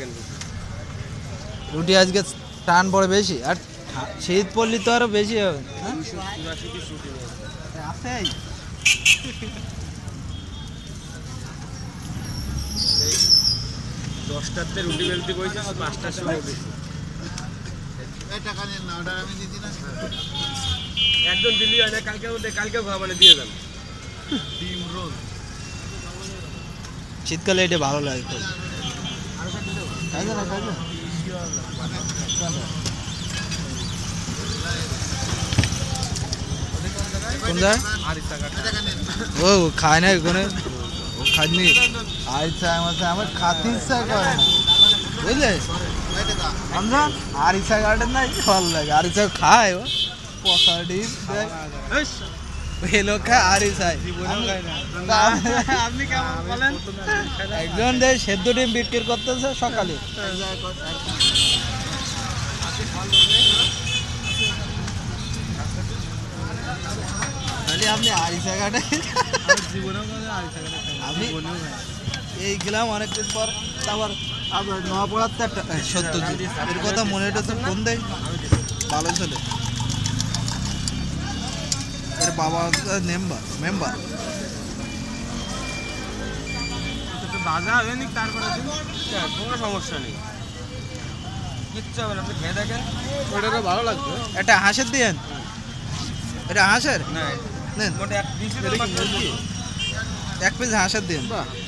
দেখেন রুটি আজকে টান পড়ে বেশি, আর শীত পড়লে তো আরো বেশি হবে। আছে 10টাতে রুটি বেলতে বসে 5টার সময় উঠেছি। একজন দিল্লি হয় না, কালকেও মানে দিয়ে যান ডিম রোল। শীতকালে এটা ভালো লাগে খুব। ও খায় না এখানে, ও খায়নি। আরিসা আমার খাতে ইচ্ছা করে না, বুঝলে আমরা আরিসা গার্ডেন না ভালো লাগে। আরিসা খায় ও পচা ডিম এলো খায় আরিসায়। আপনি কেমন বলেন? একজন দেয় সেদ্ধ ডিম বিক্রি করতেছে সকালে। আপনি আরিসা ঘাটে আমি এই গেলাম অনেকদিন পর, আবার আবার নোয়াপাড়ার তো একটা সত্যজিৎ এর কথা মনে হচ্ছে ফোন দেয়, ভালো ছেলে। এর বাবা মেম্বার বাজা হবে নি, তারপরে কোনো সমস্যা নেই, কিচ্ছু হবে না। আপনি খেয়ে দেখেন, ওটা তো ভালো লাগবে। এটা হাঁসের দিয়েন, এটা হাঁসের না নেন, মোটে এক পিস হাঁসের দিন।